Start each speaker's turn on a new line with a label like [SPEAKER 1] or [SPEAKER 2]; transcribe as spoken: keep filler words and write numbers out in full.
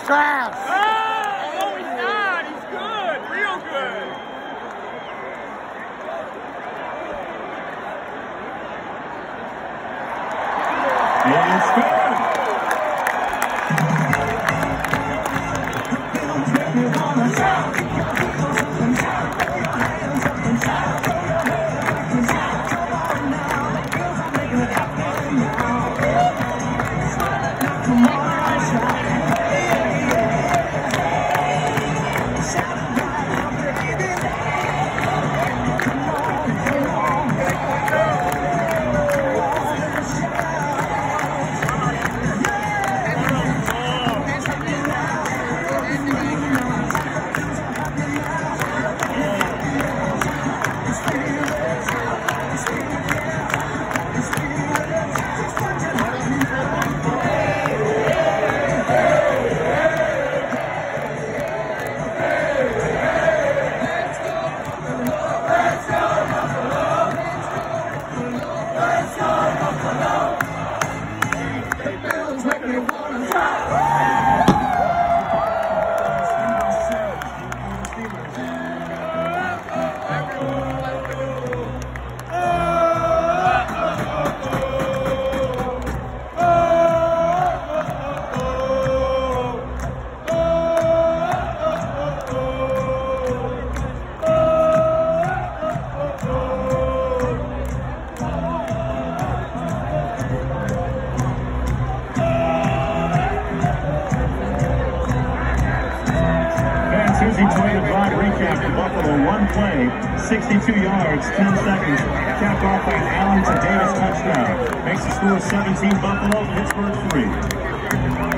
[SPEAKER 1] Class.
[SPEAKER 2] Oh, no, he's not. He's good. Real good.
[SPEAKER 3] It's good. Here's the twenty to five recap for Buffalo. One play, sixty-two yards, ten seconds. Capped off by an Allen to Davis touchdown. Makes the score seventeen Buffalo, Pittsburgh three.